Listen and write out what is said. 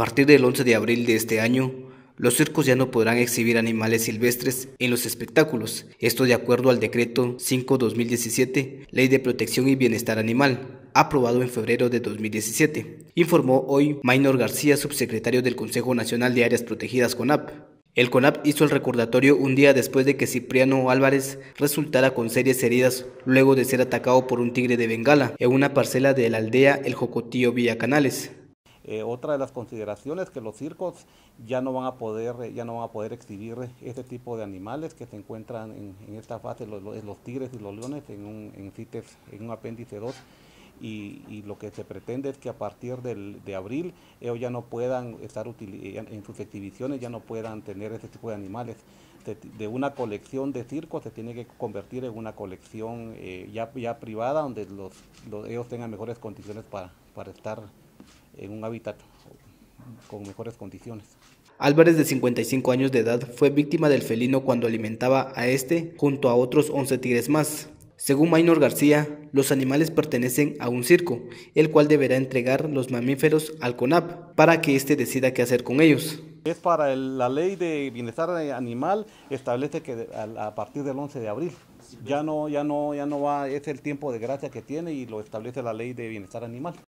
partir del 11 de abril de este año, los circos ya no podrán exhibir animales silvestres en los espectáculos, esto de acuerdo al Decreto 5/2017, Ley de Protección y Bienestar Animal, aprobado en febrero de 2017, informó hoy Maynor García, subsecretario del Consejo Nacional de Áreas Protegidas CONAP. El CONAP hizo el recordatorio un día después de que Cipriano Álvarez resultara con serias heridas luego de ser atacado por un tigre de Bengala en una parcela de la aldea El Jocotío Villa Canales. Otra de las consideraciones que los circos ya no van a poder exhibir este tipo de animales que se encuentran en esta fase, los tigres y los leones en CITES, en un apéndice 2. Y lo que se pretende es que a partir de abril ellos ya no puedan estar en sus exhibiciones, ya no puedan tener ese tipo de animales. De una colección de circos se tiene que convertir en una colección ya privada, donde ellos tengan mejores condiciones para estar en un hábitat con mejores condiciones. Álvarez, de 55 años de edad, fue víctima del felino cuando alimentaba a este junto a otros 11 tigres más. Según Maynor García, los animales pertenecen a un circo, el cual deberá entregar los mamíferos al CONAP para que éste decida qué hacer con ellos. Es para la ley de bienestar animal, establece que a partir del 11 de abril ya no va, es el tiempo de gracia que tiene y lo establece la ley de bienestar animal.